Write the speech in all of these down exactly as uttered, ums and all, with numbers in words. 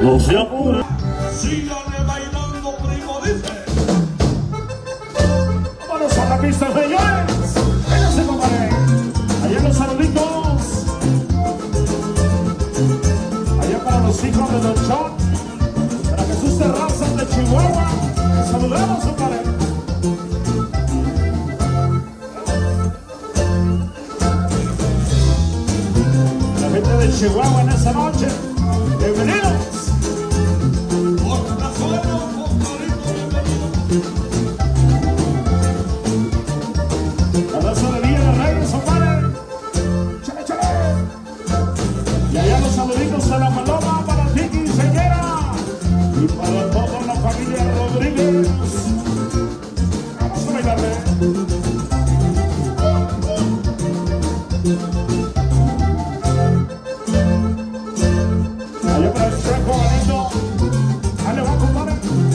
No se apure. Síganle bailando, primo, dice. Vámonos a la pista, señores. Véngase, compadre. Allá los saluditos. Allá para los hijos de Don John. Para Jesús Terrazas de Chihuahua. Saludamos, compadre. La gente de Chihuahua en esta noche. Bienvenidos. La raza de Villa de Reyes, compadre. Chale, chale. Y allá los saluditos a la Paloma para Tiki Señera y para toda la familia Rodríguez. Vamos a bailarle. Allá para el Checo bonito. Dale, va, compadre.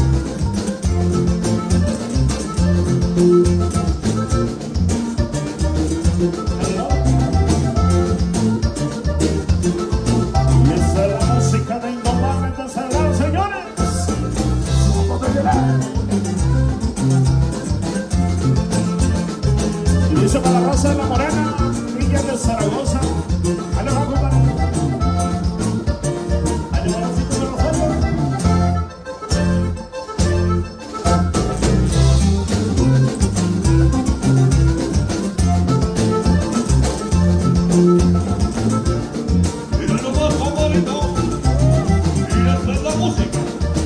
Y esa es la música de Indomable de Salvador, señores. Vamos a bailar. Y dice para la raza de la Morena, Villa de Zaragoza. Dale, va, compadre. Dale, va, así como los juegos. Mira nomás, compadrito. Y esta es la música.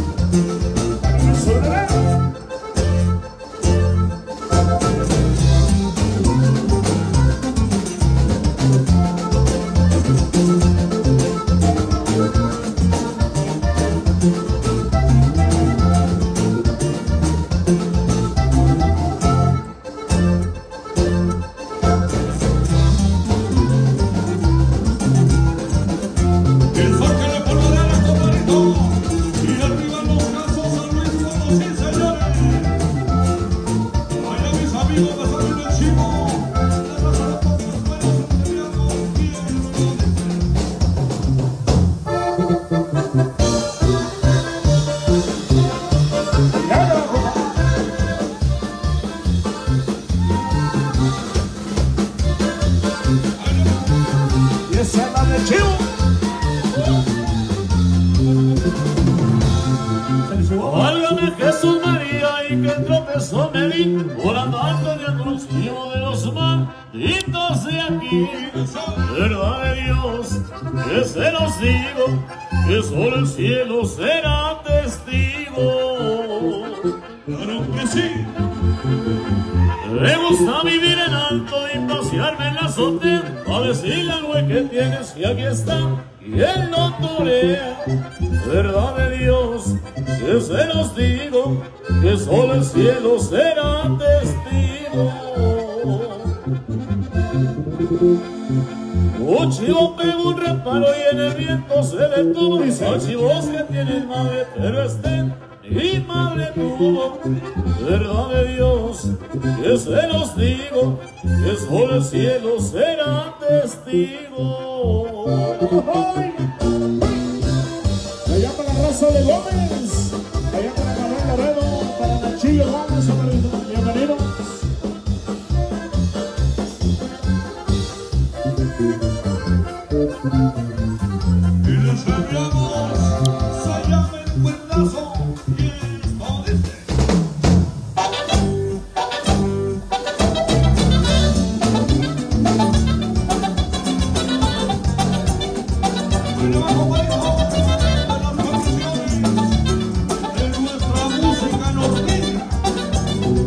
El sol que le polvadera, compadrito. Y arriba los casos San Luis Potosí, señores. Vaya mis amigos de San Luis del Chivo. La raza de Pocas Buenas, Santiago, y Y esa es la de Chivo. Válgame Jesús María y que tropezó me di por andar peleando los hijos de los malditos de aquí. Verdad de Dios, que se los digo, que solo el cielo será testigo. claro que sí. Me gusta vivir en alto y pasearme en la azotea, a decirle al güey que tienes que aquí está y él no torea. Verdad de Dios, que se los digo, que solo el cielo será testigo. Un chivo pegó un reparo y en el viento se detuvo. Y son chivos que tienen madre, pero estén y madre tuvo. Verdad de Dios, que se los digo, que solo el cielo será testigo. Allá para la raza de Gómez. Allá para Manuel Laredo, para Nachillo Gómez. Bienvenidos. Y les enviamos, se llama el cuentazo. Y esto dice. Bueno, vamos, bueno, de las canciones de nuestra música norteña.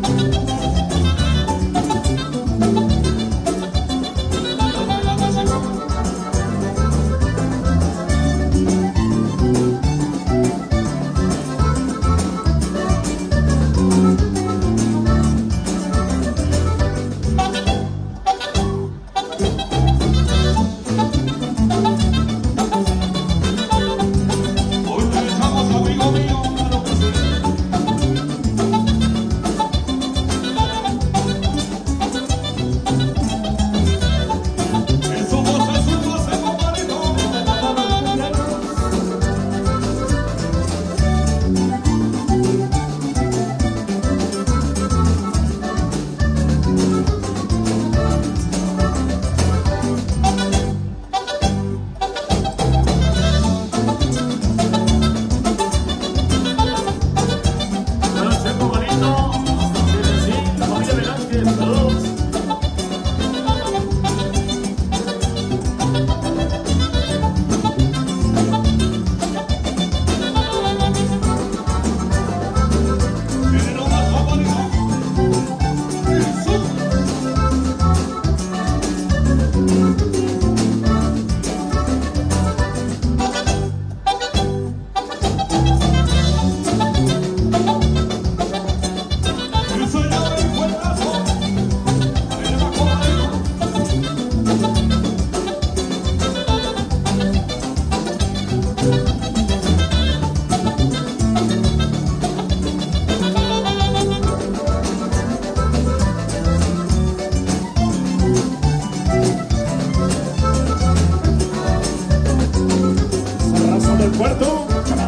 aeropuerto.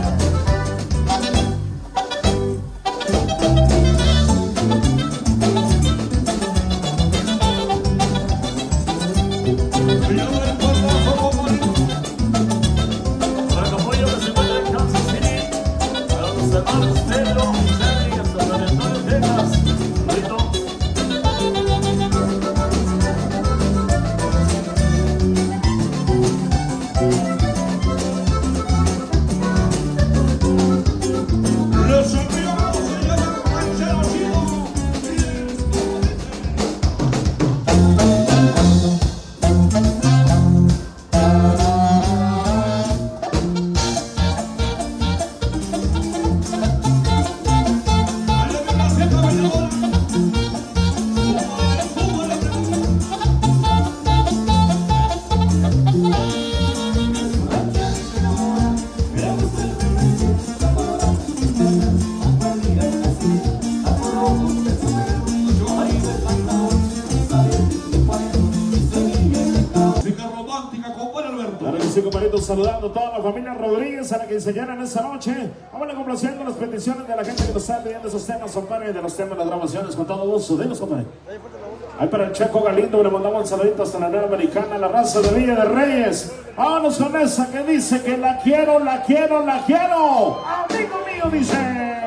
Saludando a toda la familia Rodríguez, a la quinceañera en esta noche. Vamos a complaciendo las peticiones de la gente que nos está pidiendo esos temas, compadre, de los temas de las grabaciones, con todo gusto. Dinos, compadre. Ahí para el Checo Galindo, le mandamos un saludito hasta la Nueva Americana, la raza de Villa de Reyes. Vámonos con esa que dice que la quiero, la quiero, la quiero. Amigo mío, dice.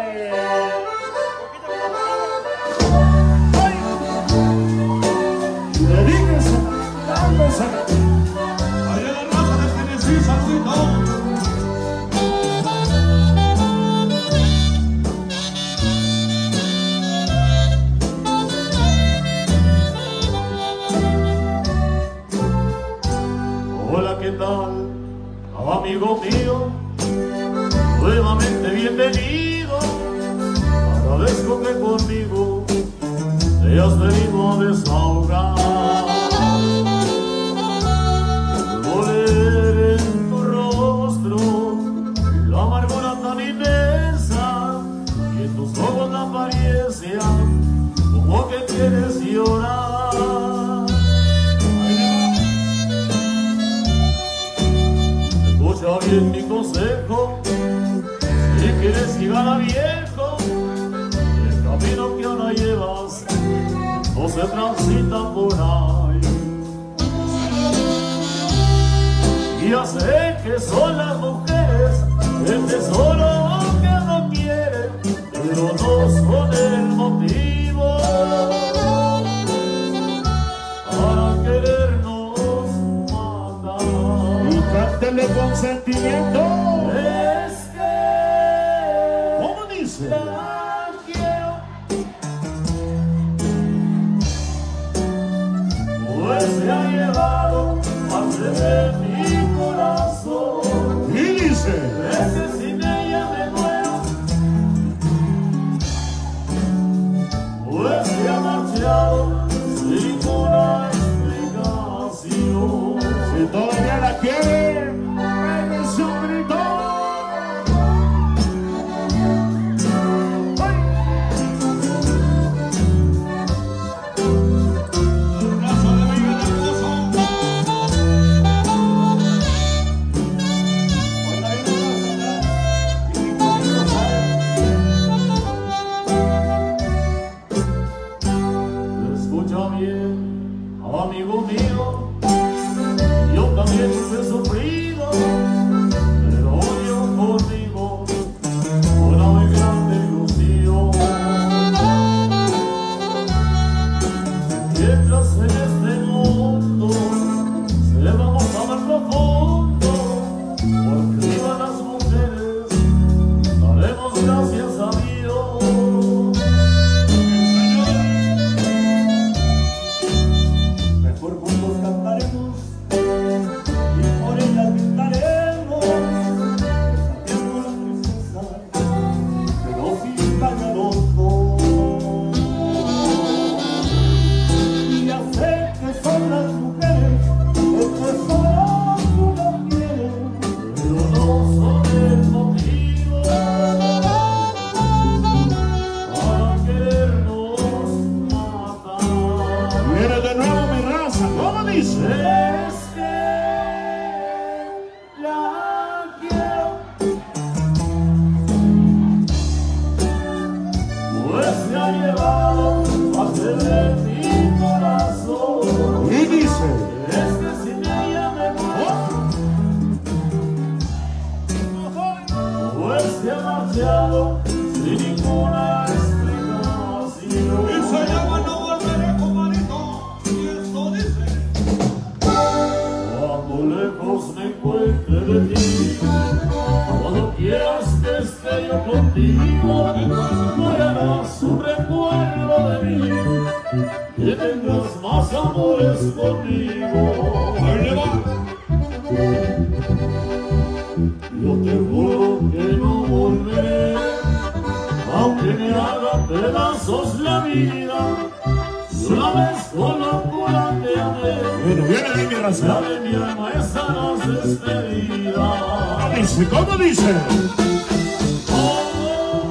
Dedíquese, dándose. Hola, ¿qué tal? Amigo mío, nuevamente bienvenido. Agradezco que conmigo te has venido a desahogar. Volver en tu rostro la amargura tan inmensa y en tus ojos la apariencia como que quieres llorar. Escucha bien mi consejo, si quieres llegar a viejo, el camino que ahora llevas no se transita por ahí. Ya sé que son las mujeres el tesoro que no quieren, pero no son el motivo para querernos matar. Y cántele con sentimiento. Es que ¿cómo dice? la quiero, pues se ha llevado parte de mi corazón. Y dice. Veces sin ella me muero, pues se ha marchado sin una explicación. Si todavía la quiere, dale su grito. pues se ha marchado sin ninguna explicación. Y se llama No Volveré, compadrito, y esto dice: cuando lejos me encuentre de ti, cuando quieras que esté yo contigo, no harás un recuerdo de mí, que tendrás más amores conmigo. Ahí le va. Yo te juro que no volveré, aunque me haga pedazos la vida. Una vez con locura te amé, Bueno, viene de mi la razón. de mi alma esa nos despedida. Dice, ¿cómo dice? Oh,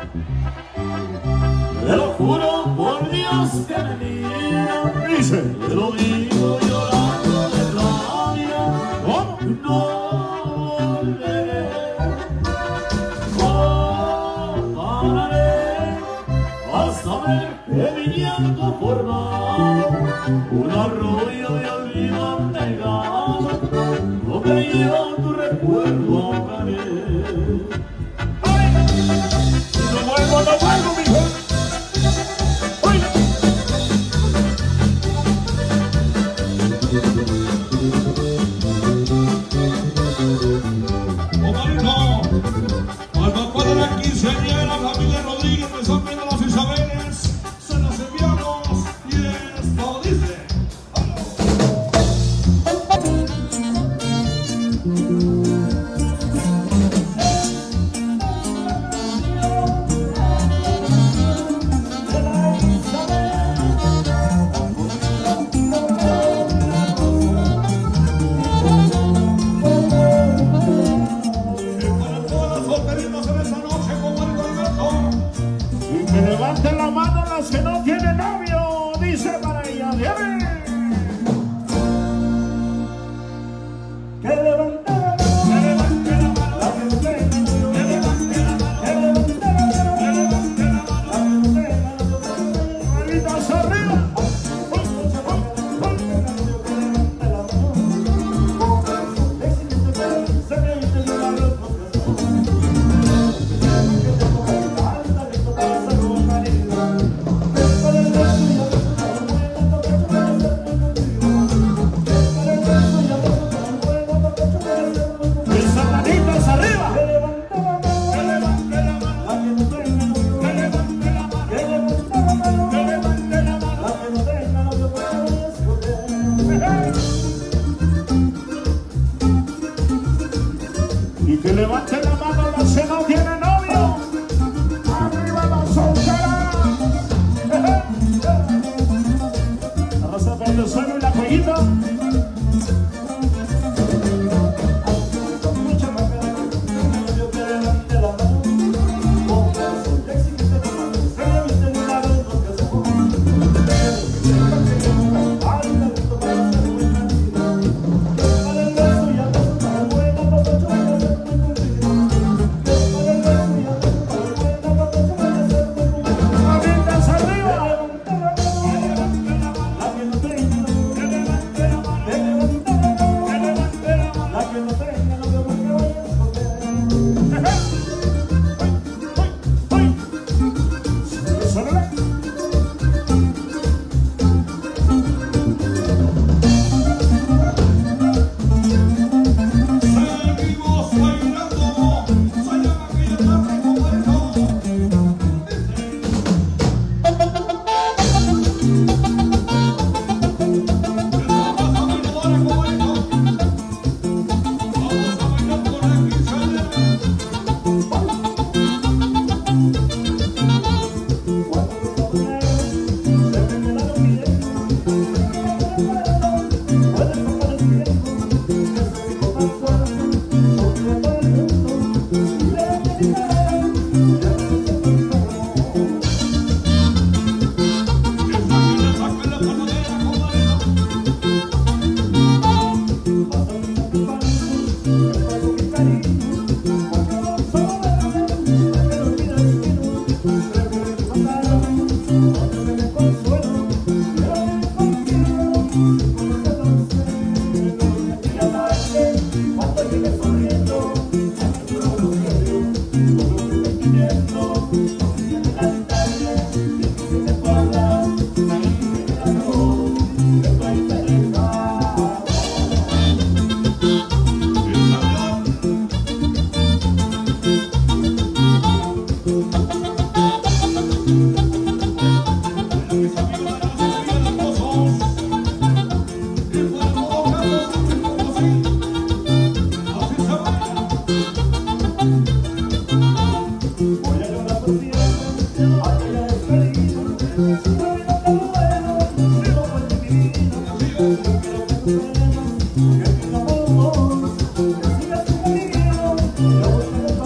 te lo juro por Dios que me mira, Dice, te lo digo llorando de rabia. ¿cómo? No volveré, no pararé hasta ver que mi llanto forma un arroyo de olvido negado, donde yo tu recuerdo ahogaré. ¡Ay! No vuelvo, no vuelvo, mijo. ¡Ay! Compadrito, al papá de la quinceañera, familia Rodríguez de San Pedro Las Isabeles, se las enviamos y esto dice: para todas las solteritas en esta noche, compadrito Alberto. Y que levanten la mano las que no tienen novio. Dice para ella, viene. Que levante la mano. Que levante la mano. La que no tenga novio. Que levante la mano. Que levante la mano. Que levante la mano. La que no tenga novio. Manitas arriba. Esas manitas arriba. Que levante la mano. Que levante la mano. La que no tenga novio. Que levante la mano. Que levante la mano. Que levante la mano. La que no tenga novio puede escoger. Y que levante la mano las que no tienen novio. Arriba las solteras. La raza por el suelo y la cuellita. Manitas arriba. La que no tenga novio. Que levante la mano. Que levante la mano. Que levante la mano. La que no tenga novio porque vaya a escoger. ¡Ay! ¡Ay! ¡Sólale! Seguimos bailando, se llama aquella tarde, compadrito. Vamos a bailar con la quinceañera. Thank you.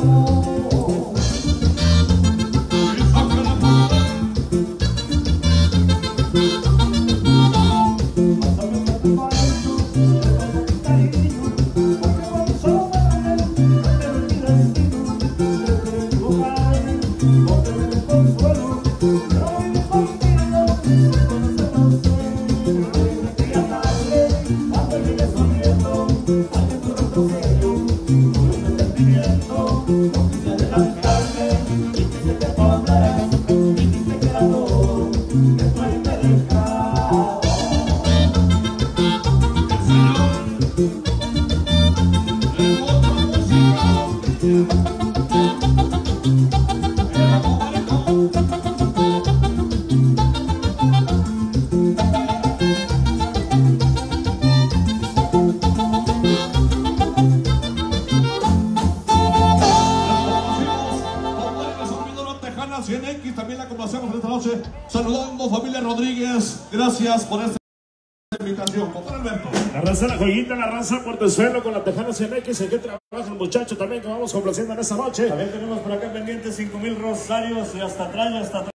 cien equis, también la complacemos esta noche. Saludando familia Rodríguez, gracias por esta invitación. Con Alberto. La raza La Joyita, la raza Puertezuelo con la Tejana cien equis. ¿En qué trabaja el muchacho también que vamos complaciendo en esta noche? También tenemos por acá pendientes cinco mil rosarios y hasta atrás, hasta atrás.